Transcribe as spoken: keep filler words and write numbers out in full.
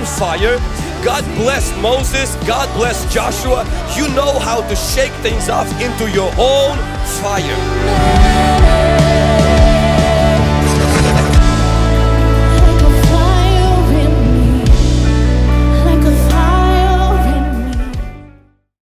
own fire. God blessed Moses, God blessed Joshua. You know how to shake things off into your own fire.